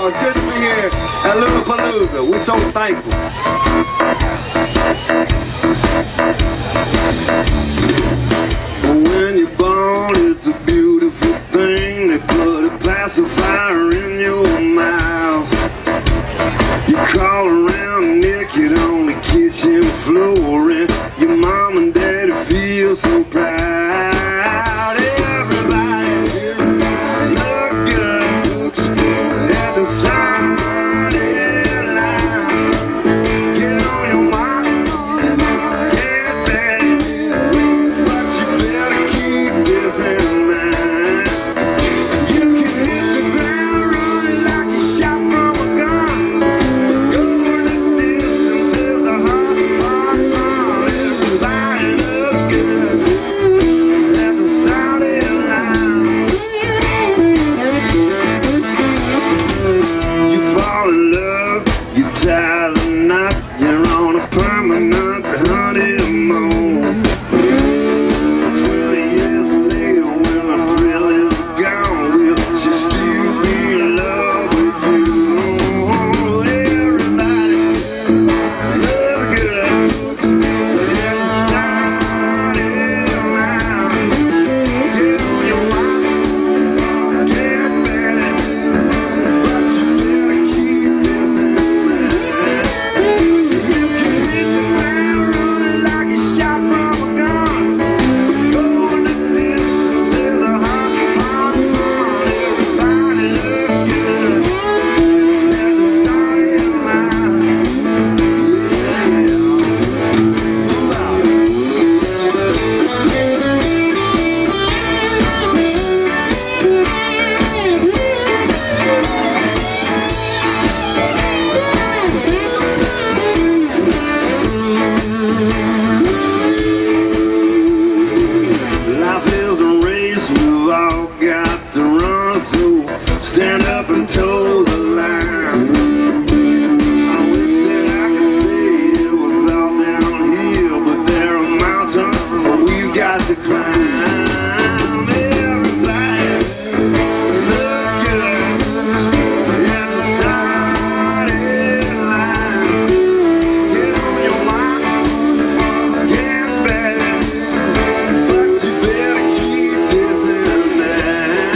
y'all. It's good to be here at Lollapalooza. We're so thankful. When you're born, it's a beautiful thing. They put a pacifier in your mouth. You call around naked on the kitchen floor, and your mom and daddy feel so proud. You're on a permanent honeymoon. 20 years later, when the thrill is gone, will she still be in love with you? Everybody loves good looks, and the start is around. Get on your mind, get better, but you better keep this in mind. Stand up and toe the line. I wish that I could say it was all downhill, but there are mountains we've got to climb. Everybody look good at the starting line. Get on your mind, get better, but you better keep this in mind.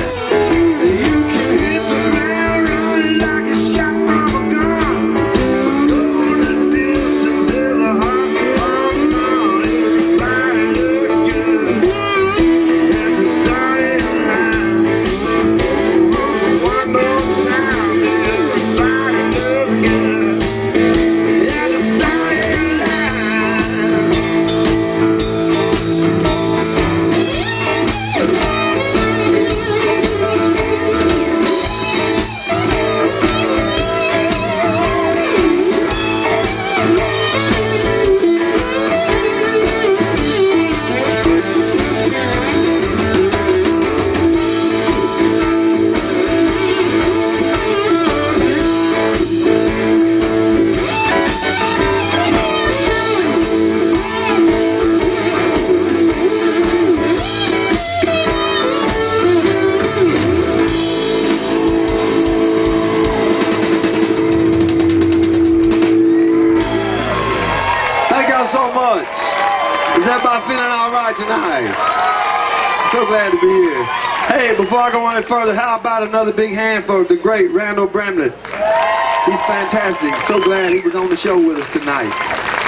Thank y'all so much. Is everybody feeling all right tonight? So glad to be here. Hey, before I go any further, how about another big hand for the great Randall Bramlett? He's fantastic. So glad he was on the show with us tonight.